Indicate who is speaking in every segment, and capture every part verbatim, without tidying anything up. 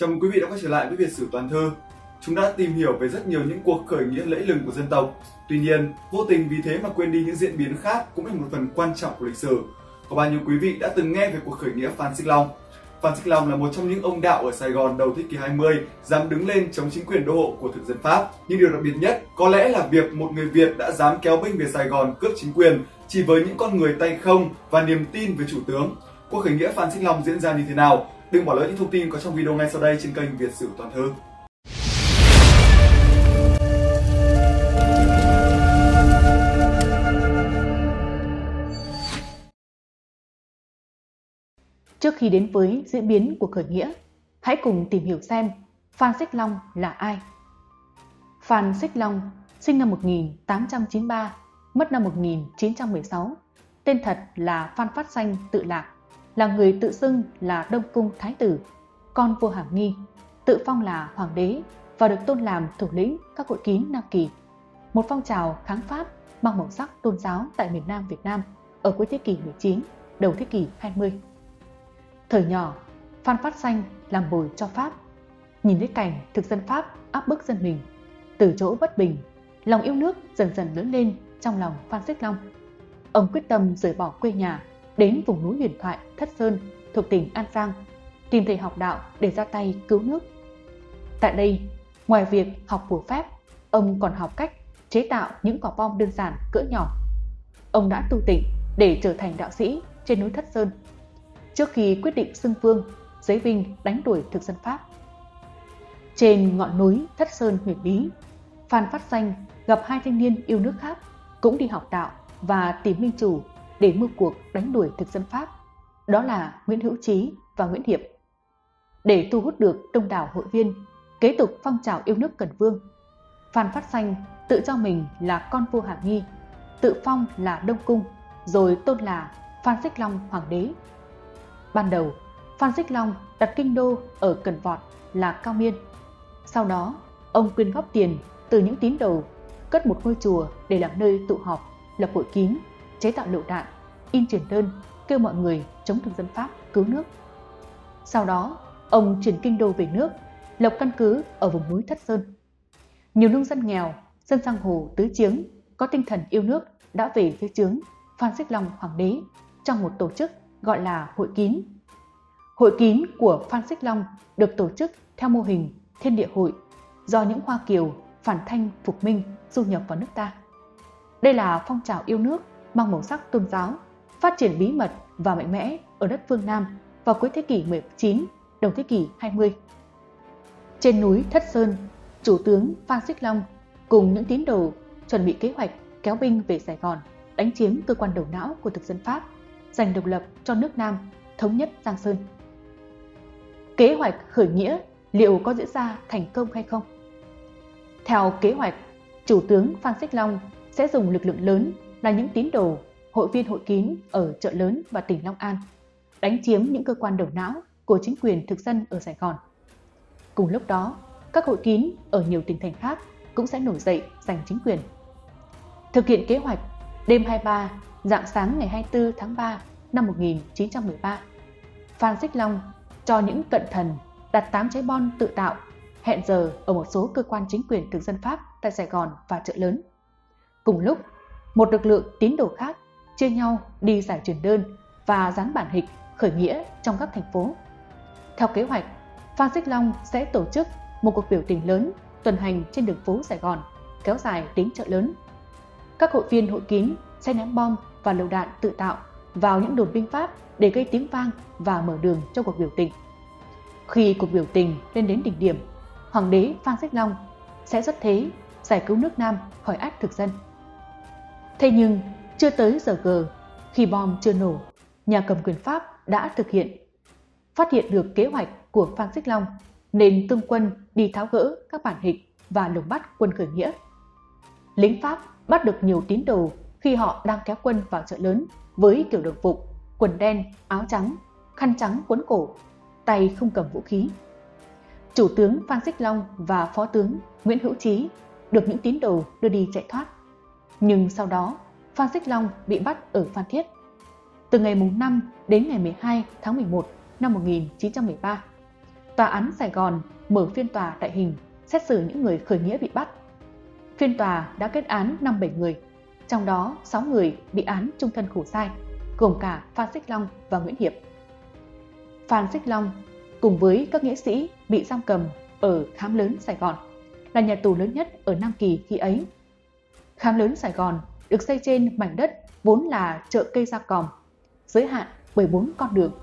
Speaker 1: Chào mừng quý vị đã quay trở lại với Việt Sử Toàn Thư. Chúng đã tìm hiểu về rất nhiều những cuộc khởi nghĩa lẫy lừng của dân tộc. Tuy nhiên, vô tình vì thế mà quên đi những diễn biến khác cũng là một phần quan trọng của lịch sử. Có bao nhiêu quý vị đã từng nghe về cuộc khởi nghĩa Phan Xích Long? Phan Xích Long là một trong những ông đạo ở Sài Gòn đầu thế kỷ hai mươi dám đứng lên chống chính quyền đô hộ của thực dân Pháp. Nhưng điều đặc biệt nhất có lẽ là việc một người Việt đã dám kéo binh về Sài Gòn cướp chính quyền chỉ với những con người tay không và niềm tin về chủ tướng. Cuộc khởi nghĩa Phan Xích Long diễn ra như thế nào? Đừng bỏ lỡ những thông tin có trong video ngay sau đây trên kênh Việt Sử Toàn Thư.
Speaker 2: Trước khi đến với diễn biến của khởi nghĩa, hãy cùng tìm hiểu xem Phan Xích Long là ai. Phan Xích Long sinh năm một nghìn tám trăm chín mươi ba, mất năm một nghìn chín trăm mười sáu. Tên thật là Phan Phát Sanh Tự Lạc, là người tự xưng là Đông Cung Thái tử, con vua Hàm Nghi, tự phong là hoàng đế và được tôn làm thủ lĩnh các hội kín Nam Kỳ, một phong trào kháng Pháp mang màu sắc tôn giáo tại miền Nam Việt Nam ở cuối thế kỷ mười chín, đầu thế kỷ hai mươi. Thời nhỏ, Phan Phát Sanh làm bồi cho Pháp. Nhìn thấy cảnh thực dân Pháp áp bức dân mình, từ chỗ bất bình, lòng yêu nước dần dần lớn lên trong lòng Phan Xích Long. Ông quyết tâm rời bỏ quê nhà, đến vùng núi huyền thoại Thất Sơn thuộc tỉnh An Giang, tìm thầy học đạo để ra tay cứu nước. Tại đây, ngoài việc học phù phép, ông còn học cách chế tạo những quả bom đơn giản cỡ nhỏ. Ông đã tu tịnh để trở thành đạo sĩ trên núi Thất Sơn, trước khi quyết định xưng vương, giấy binh đánh đuổi thực dân Pháp. Trên ngọn núi Thất Sơn huyền bí, Phan Phát Sanh gặp hai thanh niên yêu nước khác cũng đi học đạo và tìm minh chủ để mưu cuộc đánh đuổi thực dân Pháp, đó là Nguyễn Hữu Chí và Nguyễn Hiệp. Để thu hút được đông đảo hội viên, kế tục phong trào yêu nước Cần Vương, Phan Phát Sanh tự cho mình là con vua Hàm Nghi, tự phong là Đông Cung, rồi tôn là Phan Xích Long Hoàng đế. Ban đầu, Phan Xích Long đặt kinh đô ở Cần Vọt là Cao Miên. Sau đó, ông quyên góp tiền từ những tín đồ, cất một ngôi chùa để làm nơi tụ họp, lập hội kín, chế tạo lựu đạn, in truyền đơn, kêu mọi người chống thực dân Pháp cứu nước. Sau đó, ông chuyển kinh đô về nước, lập căn cứ ở vùng núi Thất Sơn. Nhiều nông dân nghèo, dân giang hồ tứ chiếng, có tinh thần yêu nước đã về với chướng Phan Xích Long Hoàng đế trong một tổ chức gọi là hội kín. Hội kín của Phan Xích Long được tổ chức theo mô hình Thiên Địa Hội do những Hoa Kiều phản thanh phục minh du nhập vào nước ta. Đây là phong trào yêu nước mang màu sắc tôn giáo, phát triển bí mật và mạnh mẽ ở đất phương Nam vào cuối thế kỷ mười chín, đầu thế kỷ hai mươi. Trên núi Thất Sơn, chủ tướng Phan Xích Long cùng những tín đồ chuẩn bị kế hoạch kéo binh về Sài Gòn, đánh chiếm cơ quan đầu não của thực dân Pháp, giành độc lập cho nước Nam, thống nhất Giang Sơn. Kế hoạch khởi nghĩa liệu có diễn ra thành công hay không? Theo kế hoạch, chủ tướng Phan Xích Long sẽ dùng lực lượng lớn là những tín đồ, hội viên hội kín ở chợ lớn và tỉnh Long An, đánh chiếm những cơ quan đầu não của chính quyền thực dân ở Sài Gòn. Cùng lúc đó, các hội kín ở nhiều tỉnh thành khác cũng sẽ nổi dậy giành chính quyền. Thực hiện kế hoạch, đêm hai mươi ba, rạng sáng ngày hai mươi tư tháng ba năm một nghìn chín trăm mười ba, Phan Xích Long cho những cận thần đặt tám trái bom tự tạo, hẹn giờ ở một số cơ quan chính quyền thực dân Pháp tại Sài Gòn và chợ lớn. Cùng lúc, một lực lượng tín đồ khác chia nhau đi giải truyền đơn và dán bản hịch khởi nghĩa trong các thành phố. Theo kế hoạch, Phan Xích Long sẽ tổ chức một cuộc biểu tình lớn tuần hành trên đường phố Sài Gòn, kéo dài đến chợ lớn. Các hội viên hội kín sẽ ném bom và lựu đạn tự tạo vào những đồn binh Pháp để gây tiếng vang và mở đường cho cuộc biểu tình. Khi cuộc biểu tình lên đến đỉnh điểm, Hoàng đế Phan Xích Long sẽ xuất thế giải cứu nước Nam khỏi ách thực dân. Thế nhưng, chưa tới giờ gờ, khi bom chưa nổ, nhà cầm quyền Pháp đã thực hiện. Phát hiện được kế hoạch của Phan Xích Long nên tung quân đi tháo gỡ các bản hịch và lùng bắt quân khởi nghĩa. Lính Pháp bắt được nhiều tín đồ khi họ đang kéo quân vào chợ lớn với kiểu đồng phục, quần đen, áo trắng, khăn trắng quấn cổ, tay không cầm vũ khí. Chủ tướng Phan Xích Long và phó tướng Nguyễn Hữu Chí được những tín đồ đưa đi chạy thoát. Nhưng sau đó, Phan Xích Long bị bắt ở Phan Thiết. Từ ngày năm đến ngày mười hai tháng mười một năm một nghìn chín trăm mười ba, Tòa án Sài Gòn mở phiên tòa đại hình xét xử những người khởi nghĩa bị bắt. Phiên tòa đã kết án năm bảy người, trong đó sáu người bị án chung thân khổ sai, gồm cả Phan Xích Long và Nguyễn Hiệp. Phan Xích Long cùng với các nghĩa sĩ bị giam cầm ở Khám Lớn Sài Gòn, là nhà tù lớn nhất ở Nam Kỳ khi ấy. Khám Lớn Sài Gòn được xây trên mảnh đất vốn là chợ cây Gia Còm, giới hạn bởi bốn con đường.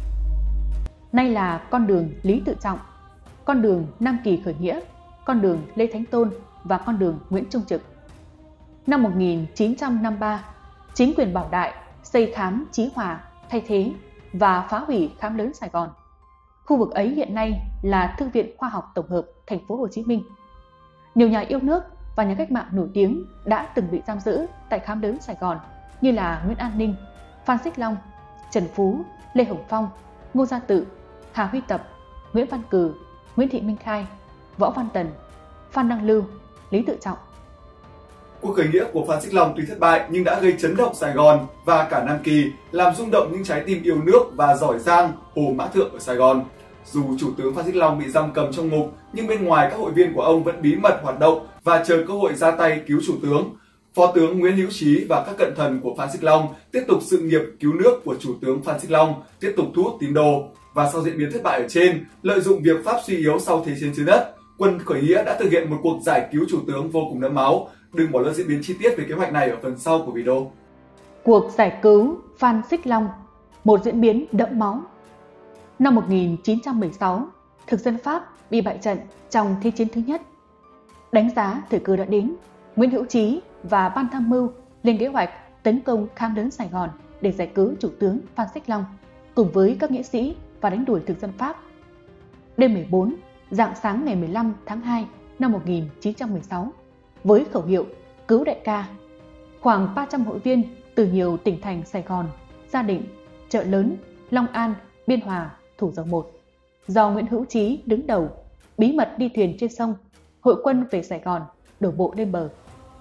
Speaker 2: Nay là con đường Lý Tự Trọng, con đường Nam Kỳ khởi nghĩa, con đường Lê Thánh Tôn và con đường Nguyễn Trung Trực. Năm một nghìn chín trăm năm mươi ba, chính quyền Bảo Đại xây khám Chí Hòa thay thế và phá hủy Khám Lớn Sài Gòn. Khu vực ấy hiện nay là Thư viện Khoa học Tổng hợp Thành phố Hồ Chí Minh. Nhiều nhà yêu nước và nhà cách mạng nổi tiếng đã từng bị giam giữ tại Khám Lớn Sài Gòn như là Nguyễn An Ninh, Phan Xích Long, Trần Phú, Lê Hồng Phong, Ngô Gia Tự, Hà Huy Tập, Nguyễn Văn Cừ, Nguyễn Thị Minh Khai, Võ Văn Tần, Phan Đăng Lưu, Lý Tự Trọng.
Speaker 1: Cuộc khởi nghĩa của Phan Xích Long tuy thất bại nhưng đã gây chấn động Sài Gòn và cả Nam Kỳ, làm rung động những trái tim yêu nước và giỏi giang Hồ Mã Thượng ở Sài Gòn. Dù chủ tướng Phan Xích Long bị giam cầm trong ngục, nhưng bên ngoài các hội viên của ông vẫn bí mật hoạt động và chờ cơ hội ra tay cứu chủ tướng. Phó tướng Nguyễn Hữu Trí và các cận thần của Phan Xích Long tiếp tục sự nghiệp cứu nước của chủ tướng Phan Xích Long, tiếp tục thu hút tín đồ. Và sau diễn biến thất bại ở trên, lợi dụng việc Pháp suy yếu sau Thế chiến dưới đất, quân khởi nghĩa đã thực hiện một cuộc giải cứu chủ tướng vô cùng đẫm máu. Đừng bỏ lỡ diễn biến chi tiết về kế hoạch này ở phần sau của video.
Speaker 2: Cuộc giải cứu Phan Xích Long, một diễn biến đẫm máu. Năm một nghìn chín trăm mười sáu, thực dân Pháp bị bại trận trong Thế chiến thứ nhất. Đánh giá thời cơ đã đến, Nguyễn Hữu Trí và Ban Tham mưu lên kế hoạch tấn công Khám Lớn Sài Gòn để giải cứu chủ tướng Phan Xích Long cùng với các nghĩa sĩ và đánh đuổi thực dân Pháp. Đêm mười bốn, rạng sáng ngày mười lăm tháng hai năm một nghìn chín trăm mười sáu, với khẩu hiệu Cứu đại ca, khoảng ba trăm hội viên từ nhiều tỉnh thành Sài Gòn, Gia Định, Chợ Lớn, Long An, Biên Hòa, Thủ Dầu Một, do Nguyễn Hữu Trí đứng đầu, bí mật đi thuyền trên sông, hội quân về Sài Gòn, đổ bộ lên bờ.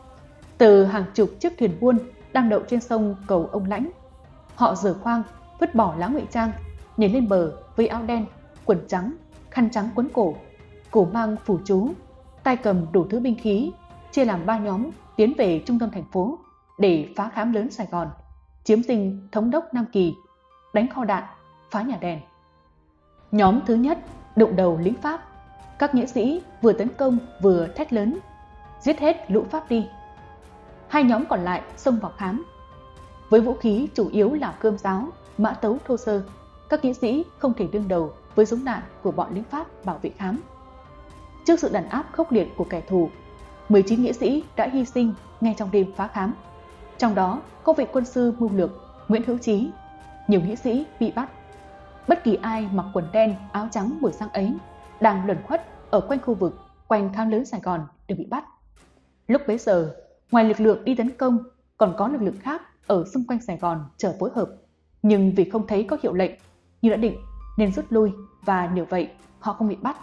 Speaker 2: Từ hàng chục chiếc thuyền buôn đang đậu trên sông Cầu Ông Lãnh, họ giở khoang, vứt bỏ lá ngụy trang, nhảy lên bờ với áo đen, quần trắng, khăn trắng quấn cổ, cổ mang phù chú, tay cầm đủ thứ binh khí, chia làm ba nhóm tiến về trung tâm thành phố để phá Khám Lớn Sài Gòn, chiếm dinh Thống đốc Nam Kỳ, đánh kho đạn, phá nhà đèn. Nhóm thứ nhất đụng đầu lính Pháp, các nghĩa sĩ vừa tấn công vừa thét lớn, giết hết lũ Pháp đi. Hai nhóm còn lại xông vào khám. Với vũ khí chủ yếu là cơm giáo, mã tấu thô sơ, các nghĩa sĩ không thể đương đầu với súng đạn của bọn lính Pháp bảo vệ khám. Trước sự đàn áp khốc liệt của kẻ thù, mười chín nghĩa sĩ đã hy sinh ngay trong đêm phá khám. Trong đó có vị quân sư mưu lược Nguyễn Hữu Trí. Nhiều nghĩa sĩ bị bắt. Bất kỳ ai mặc quần đen, áo trắng buổi sáng ấy đang luẩn khuất ở quanh khu vực quanh Khám Lớn Sài Gòn đều bị bắt. Lúc bấy giờ, ngoài lực lượng đi tấn công, còn có lực lượng khác ở xung quanh Sài Gòn chờ phối hợp. Nhưng vì không thấy có hiệu lệnh như đã định nên rút lui và nhờ vậy họ không bị bắt.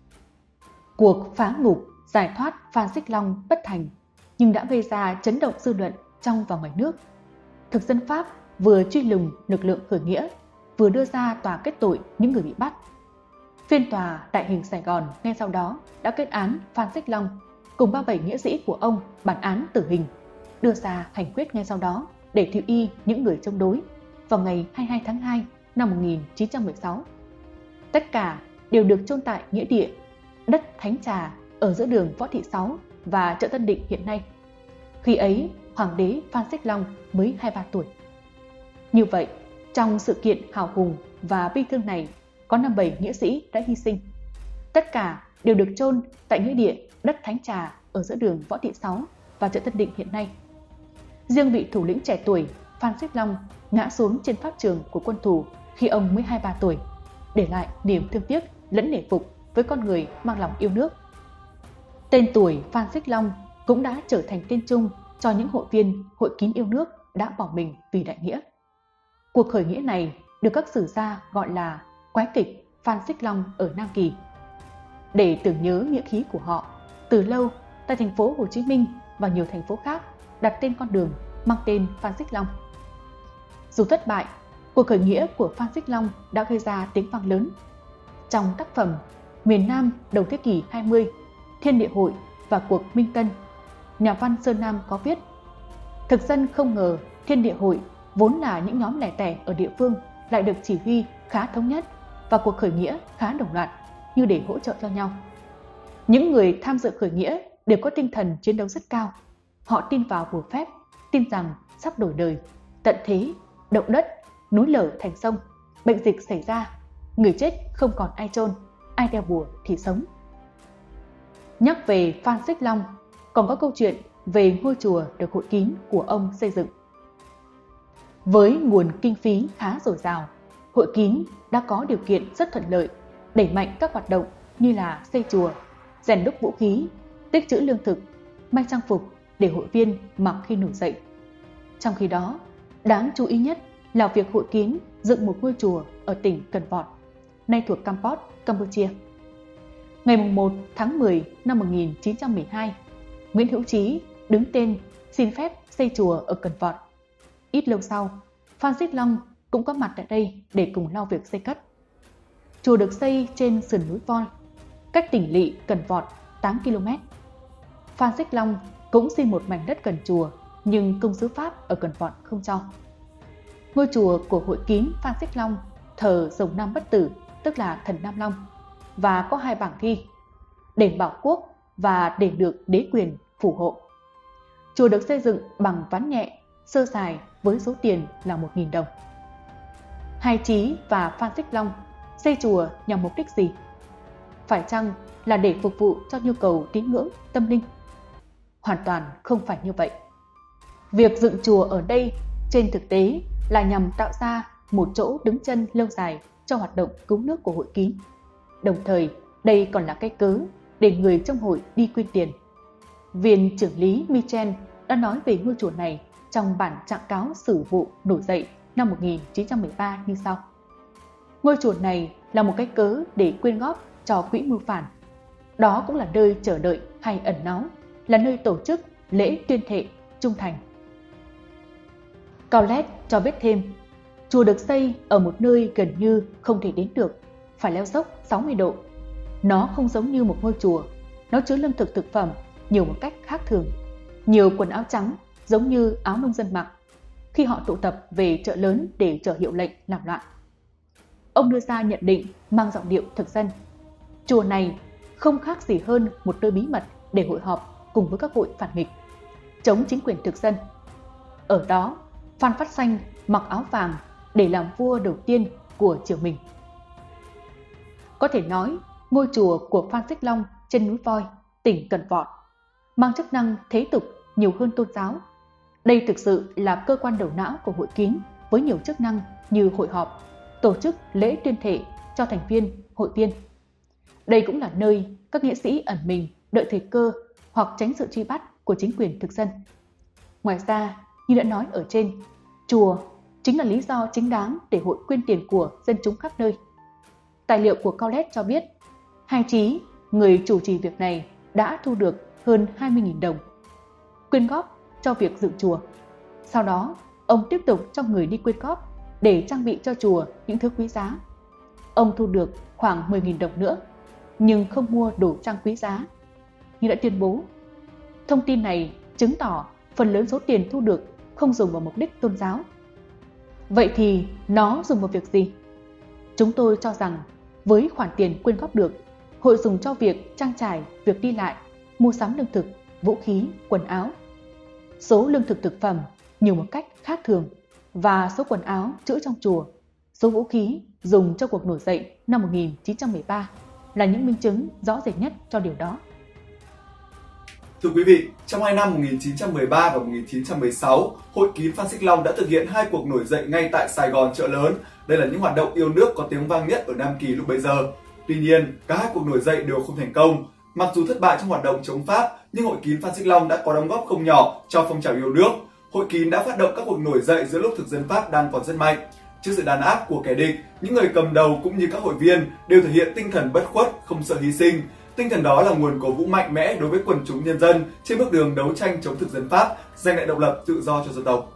Speaker 2: Cuộc phá ngục giải thoát Phan Xích Long bất thành nhưng đã gây ra chấn động dư luận trong và ngoài nước. Thực dân Pháp vừa truy lùng lực lượng khởi nghĩa, vừa đưa ra tòa kết tội những người bị bắt. Phiên tòa đại hình Sài Gòn ngay sau đó đã kết án Phan Xích Long cùng ba mươi bảy nghĩa sĩ của ông bản án tử hình, đưa ra hành quyết ngay sau đó để thị uy những người chống đối vào ngày hai mươi hai tháng hai năm một nghìn chín trăm mười sáu. Tất cả đều được chôn tại nghĩa địa đất Thánh Trà ở giữa đường Võ Thị Sáu và chợ Tân Định hiện nay. Khi ấy, Hoàng đế Phan Xích Long mới hai mươi ba tuổi. Như vậy, trong sự kiện hào hùng và bi thương này, có năm mươi bảy nghĩa sĩ đã hy sinh. Tất cả đều được chôn tại nghĩa địa đất Thánh Trà ở giữa đường Võ Thị Sáu và chợ Tân Định hiện nay. Riêng vị thủ lĩnh trẻ tuổi Phan Xích Long ngã xuống trên pháp trường của quân thù khi ông mới hai mươi ba tuổi, để lại niềm thương tiếc lẫn nể phục với con người mang lòng yêu nước. Tên tuổi Phan Xích Long cũng đã trở thành tên chung cho những hội viên Hội Kín Yêu Nước đã bỏ mình vì đại nghĩa. Cuộc khởi nghĩa này được các sử gia gọi là quái kịch Phan Xích Long ở Nam Kỳ. Để tưởng nhớ nghĩa khí của họ, từ lâu tại thành phố Hồ Chí Minh và nhiều thành phố khác đặt tên con đường mang tên Phan Xích Long. Dù thất bại, cuộc khởi nghĩa của Phan Xích Long đã gây ra tiếng vang lớn. trong tác phẩm Miền Nam đầu thế kỷ hai mươi, Thiên địa hội và cuộc Minh Tân, nhà văn Sơn Nam có viết: thực dân không ngờ Thiên địa hội vốn là những nhóm lẻ tẻ ở địa phương lại được chỉ huy khá thống nhất và cuộc khởi nghĩa khá đồng loạt như để hỗ trợ cho nhau. Những người tham dự khởi nghĩa đều có tinh thần chiến đấu rất cao. Họ tin vào bùa phép, tin rằng sắp đổi đời, tận thế, động đất, núi lở thành sông, bệnh dịch xảy ra, người chết không còn ai chôn, ai đeo bùa thì sống. Nhắc về Phan Xích Long, còn có câu chuyện về ngôi chùa được Hội Kín của ông xây dựng. Với nguồn kinh phí khá dồi dào, Hội Kín đã có điều kiện rất thuận lợi đẩy mạnh các hoạt động như là xây chùa, rèn đúc vũ khí, tích trữ lương thực, may trang phục để hội viên mặc khi nổi dậy. Trong khi đó, đáng chú ý nhất là việc Hội Kín dựng một ngôi chùa ở tỉnh Cần Vọt, nay thuộc Kampot, Campuchia. Ngày một tháng mười năm một nghìn chín trăm mười hai, Nguyễn Hữu Trí đứng tên xin phép xây chùa ở Cần Vọt. Ít lâu sau, Phan Xích Long cũng có mặt tại đây để cùng lo việc xây cất. Chùa được xây trên sườn núi Voi, cách tỉnh lỵ Cần Vọt tám ki lô mét. Phan Xích Long cũng xin một mảnh đất gần chùa, nhưng công sứ Pháp ở Cần Vọt không cho. Ngôi chùa của Hội Kín Phan Xích Long thờ rồng Nam Bất Tử, tức là thần Nam Long, và có hai bảng ghi: đền Bảo Quốc và đền được đế quyền phù hộ. Chùa được xây dựng bằng ván nhẹ, sơ sài với số tiền là một nghìn đồng. Hai Trí và Phan Xích Long xây chùa nhằm mục đích gì? Phải chăng là để phục vụ cho nhu cầu tín ngưỡng, tâm linh? Hoàn toàn không phải như vậy. Việc dựng chùa ở đây trên thực tế là nhằm tạo ra một chỗ đứng chân lâu dài cho hoạt động cứu nước của Hội Kín. Đồng thời, đây còn là cái cớ để người trong hội đi quyên tiền. Viên trưởng lý Michel đã nói về ngôi chùa này trong bản trạng cáo sử vụ nổi dậy năm một nghìn chín trăm mười ba như sau: ngôi chùa này là một cái cớ để quyên góp cho quỹ mưu phản. Đó cũng là nơi chờ đợi hay ẩn náu, là nơi tổ chức lễ tuyên thệ trung thành. Kaulet cho biết thêm, chùa được xây ở một nơi gần như không thể đến được, phải leo dốc sáu mươi độ. Nó không giống như một ngôi chùa, nó chứa lương thực thực phẩm nhiều một cách khác thường. Nhiều quần áo trắng giống như áo nông dân mặc khi họ tụ tập về chợ lớn để chờ hiệu lệnh làm loạn. Ông đưa ra nhận định mang giọng điệu thực dân: chùa này không khác gì hơn một nơi bí mật để hội họp cùng với các hội phản nghịch, chống chính quyền thực dân. Ở đó, Phan Phát Sanh mặc áo vàng để làm vua đầu tiên của triều mình. Có thể nói, ngôi chùa của Phan Xích Long trên núi Voi, tỉnh Cần Vọt, mang chức năng thế tục nhiều hơn tôn giáo. Đây thực sự là cơ quan đầu não của Hội Kín với nhiều chức năng như hội họp, tổ chức lễ tuyên thệ cho thành viên, hội viên. Đây cũng là nơi các nghệ sĩ ẩn mình đợi thời cơ hoặc tránh sự truy bắt của chính quyền thực dân. Ngoài ra, như đã nói ở trên, chùa chính là lý do chính đáng để hội quyên tiền của dân chúng khắp nơi. Tài liệu của Kaulet cho biết, Hai Trí, người chủ trì việc này, đã thu được hơn hai mươi nghìn đồng quyên góp cho việc dựng chùa. Sau đó, ông tiếp tục cho người đi quyên góp để trang bị cho chùa những thứ quý giá. Ông thu được khoảng mười nghìn đồng nữa, nhưng không mua đồ trang quý giá như đã tuyên bố. Thông tin này chứng tỏ phần lớn số tiền thu được không dùng vào mục đích tôn giáo. Vậy thì nó dùng vào việc gì? Chúng tôi cho rằng với khoản tiền quyên góp được, hội dùng cho việc trang trải, việc đi lại, mua sắm lương thực, vũ khí, quần áo. Số lương thực thực phẩm nhiều một cách khác thường, và số quần áo trữ trong chùa, số vũ khí dùng cho cuộc nổi dậy năm một nghìn chín trăm mười ba là những minh chứng rõ rệt nhất cho điều đó.
Speaker 1: Thưa quý vị, trong hai năm một nghìn chín trăm mười ba và một nghìn chín trăm mười sáu, Hội Kín Phan Xích Long đã thực hiện hai cuộc nổi dậy ngay tại Sài Gòn chợ lớn. Đây là những hoạt động yêu nước có tiếng vang nhất ở Nam Kỳ lúc bấy giờ. Tuy nhiên, cả hai cuộc nổi dậy đều không thành công. Mặc dù thất bại trong hoạt động chống Pháp, nhưng Hội Kín Phan Xích Long đã có đóng góp không nhỏ cho phong trào yêu nước. Hội Kín đã phát động các cuộc nổi dậy giữa lúc thực dân Pháp đang còn rất mạnh. Trước sự đàn áp của kẻ địch, những người cầm đầu cũng như các hội viên đều thể hiện tinh thần bất khuất, không sợ hy sinh. Tinh thần đó là nguồn cổ vũ mạnh mẽ đối với quần chúng nhân dân trên bước đường đấu tranh chống thực dân Pháp, giành lại độc lập tự do cho dân tộc.